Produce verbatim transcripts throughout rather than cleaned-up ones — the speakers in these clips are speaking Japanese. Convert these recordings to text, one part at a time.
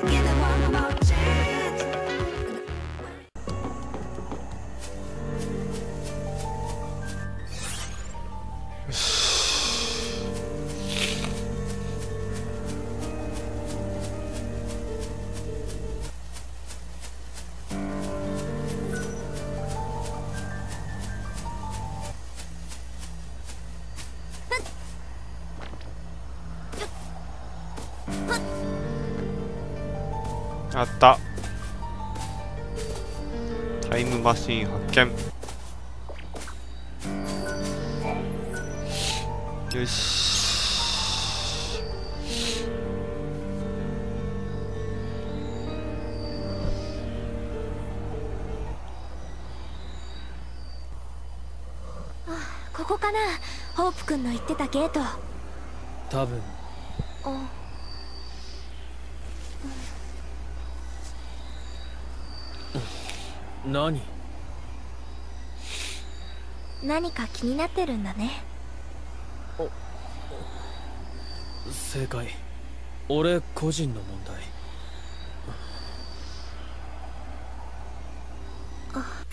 あった。タイムマシーン発見。よし。 あ、ここかな。ホープ君の言ってたゲート。 多分。 あ、 何？ 何か気になってるんだね。 正解。俺個人の問題。 あ、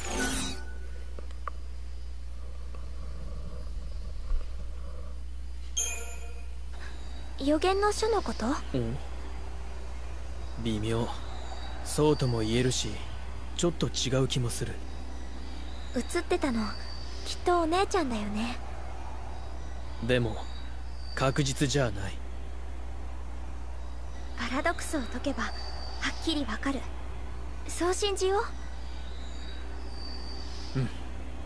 予言の書のこと？ うん。微妙。そうとも言えるし、ちょっと違う気もする。 映ってたのきっとお姉ちゃんだよね。 でも確実じゃない。 パラドックスを解けばはっきりわかる。そう信じよう。 うん。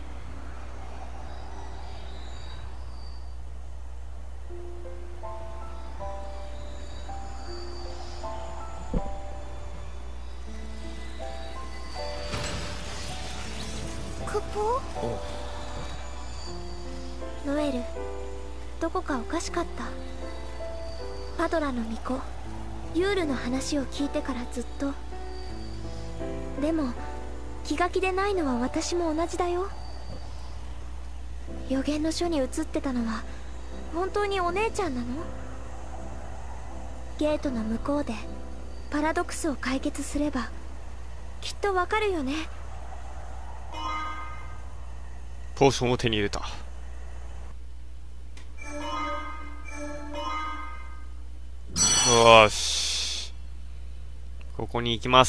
クポ？ノエル、どこかおかしかった。パドラの巫女ユールの話を聞いてからずっと。でも気が気でないのは私も同じだよ。予言の書に映ってたのは本当にお姉ちゃんなの？ゲートの向こうでパラドックスを解決すればきっとわかるよね。 ポーションを手に入れた。よし、ここに行きます。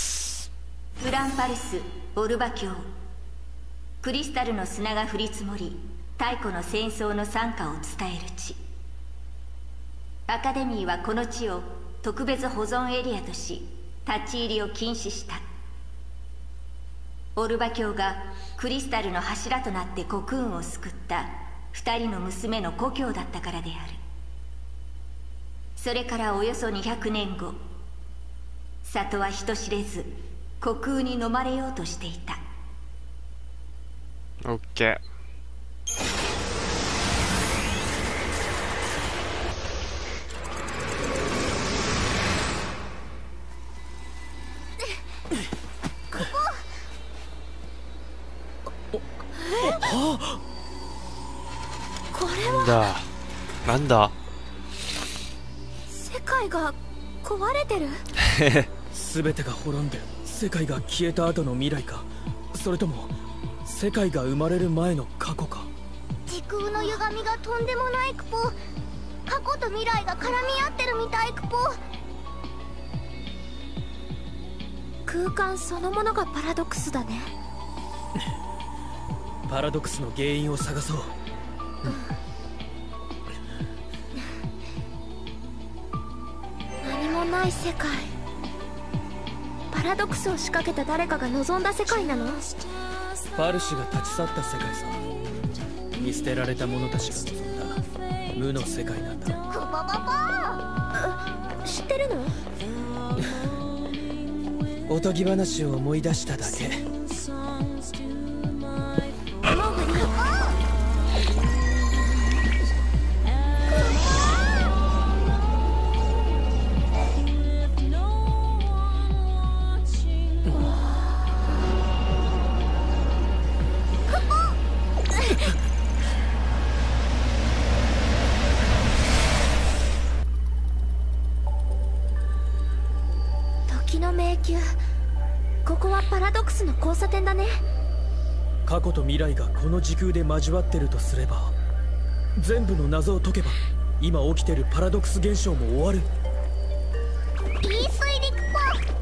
フランパルス・オルバ卿。クリスタルの砂が降り積もり、太古の戦争の惨禍を伝える地。アカデミーはこの地を特別保存エリアとし、立ち入りを禁止した。オルバ卿がクリスタルの柱となってコクーンを救った二人の娘の故郷だったからである。それからおよそにひゃくねんご、里は人知れず虚空に飲まれようとしていた。 オッケー。 これはなんだなんだ。 世界が壊れてる？ 全てが滅んで世界が消えた後の未来か、それとも世界が生まれる前の過去か。 時空の歪みがとんでもないクポ。過去と未来が絡み合ってるみたいクポ。空間そのものがパラドックスだね。 パラドックスの原因を探そう。 何もない世界。パラドックスを仕掛けた誰かが望んだ世界なの？ パルシュが立ち去った世界さ。見捨てられた者たちが望んだ無の世界なんだ。 クパパパ、知ってるの？ おとぎ話を思い出しただけ。 時の迷宮、ここはパラドックスの交差点だね。 過去と未来がこの時空で交わってるとすれば、全部の謎を解けば今起きてるパラドックス現象も終わる。 いい推理っぽ。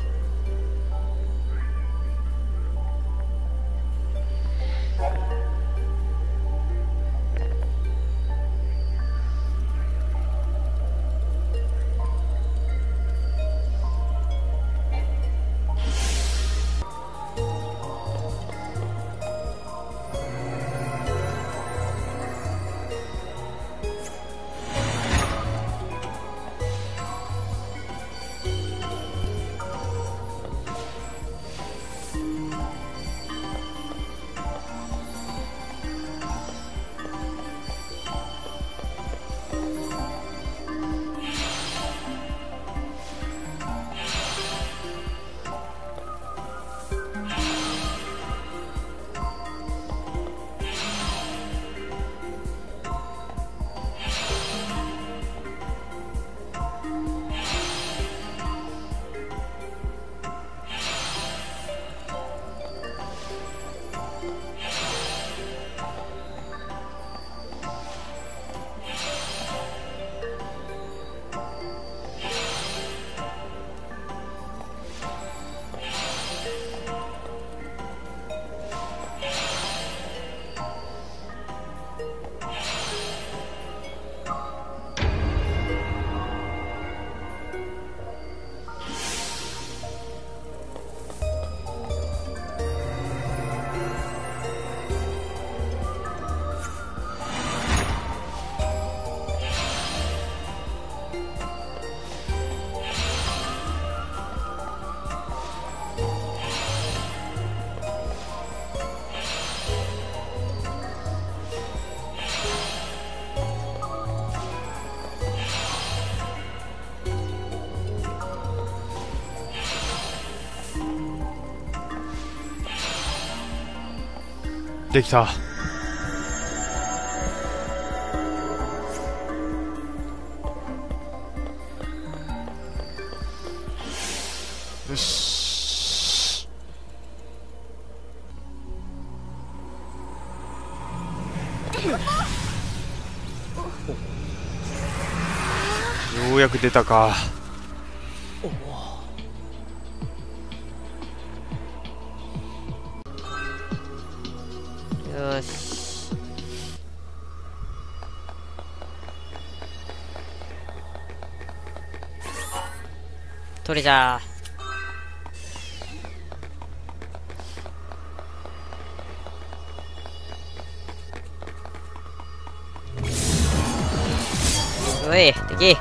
できた。よし。ようやく出たか。 よし。取れじゃー。おい、敵。